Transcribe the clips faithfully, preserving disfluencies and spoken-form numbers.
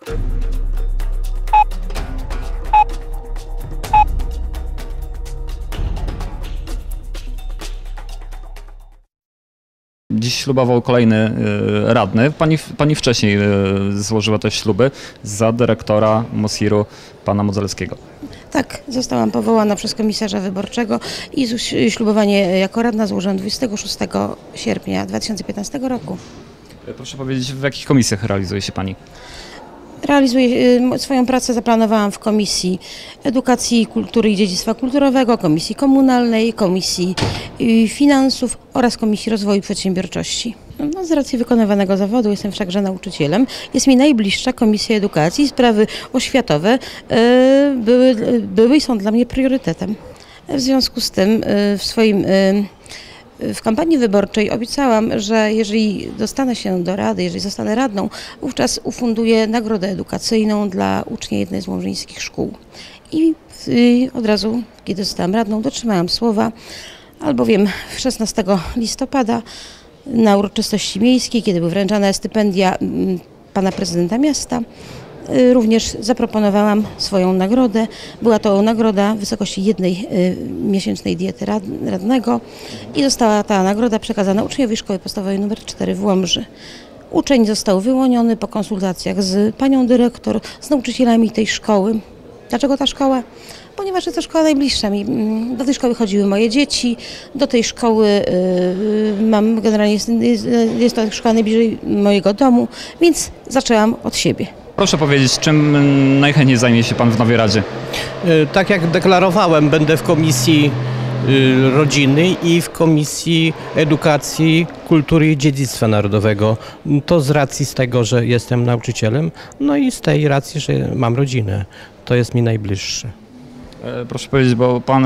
Dziś ślubował kolejny radny. Pani, pani wcześniej złożyła te śluby za dyrektora Mosiru, pana Modzelskiego. Tak, zostałam powołana przez komisarza wyborczego i ślubowanie jako radna złożyłam dwudziestego szóstego sierpnia dwa tysiące piętnastego roku. Proszę powiedzieć, w jakich komisjach realizuje się pani? Realizuję swoją pracę, zaplanowałam w Komisji Edukacji, Kultury i Dziedzictwa Kulturowego, Komisji Komunalnej, Komisji Finansów oraz Komisji Rozwoju Przedsiębiorczości. No, z racji wykonywanego zawodu jestem wszakże nauczycielem. Jest mi najbliższa Komisja Edukacji. Sprawy oświatowe były, były i są dla mnie priorytetem. W związku z tym w swoim W kampanii wyborczej obiecałam, że jeżeli dostanę się do rady, jeżeli zostanę radną, wówczas ufunduję nagrodę edukacyjną dla ucznia jednej z łomżyńskich szkół. I od razu, kiedy zostałam radną, dotrzymałam słowa, albowiem szesnastego listopada na uroczystości miejskiej, kiedy były wręczane stypendia pana prezydenta miasta, również zaproponowałam swoją nagrodę. Była to nagroda w wysokości jednej miesięcznej diety radnego i została ta nagroda przekazana uczniowi Szkoły Podstawowej nr cztery w Łomży. Uczeń został wyłoniony po konsultacjach z panią dyrektor, z nauczycielami tej szkoły. Dlaczego ta szkoła? Ponieważ jest to szkoła najbliższa mi. Do tej szkoły chodziły moje dzieci, do tej szkoły mam generalnie, jest, jest to szkoła najbliżej mojego domu, więc zaczęłam od siebie. Proszę powiedzieć, czym najchętniej zajmie się pan w nowej Radzie? Tak jak deklarowałem, będę w Komisji Rodziny i w Komisji Edukacji, Kultury i Dziedzictwa Narodowego. To z racji z tego, że jestem nauczycielem, no i z tej racji, że mam rodzinę. To jest mi najbliższe. Proszę powiedzieć, bo pan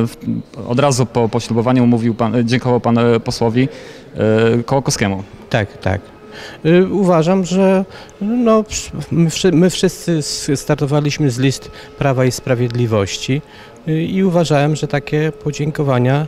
od razu po poślubowaniu mówił pan, dziękował pan posłowi Kołakowskiemu. Tak, tak. Uważam, że no, my wszyscy startowaliśmy z list Prawa i Sprawiedliwości i uważałem, że takie podziękowania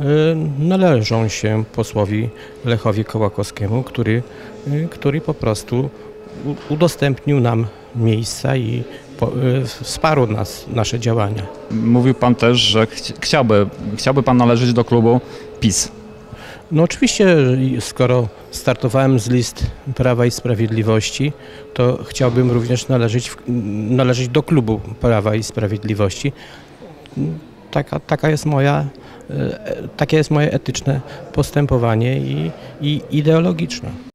należą się posłowi Lechowi Kołakowskiemu, który, który po prostu udostępnił nam miejsca i wsparł nas, nasze działania. Mówił pan też, że chciałby, chciałby pan należeć do klubu PiS. No oczywiście, skoro startowałem z list Prawa i Sprawiedliwości, to chciałbym również należeć, należeć do klubu Prawa i Sprawiedliwości. Taka, taka jest moja, takie jest moje etyczne postępowanie i, i ideologiczne.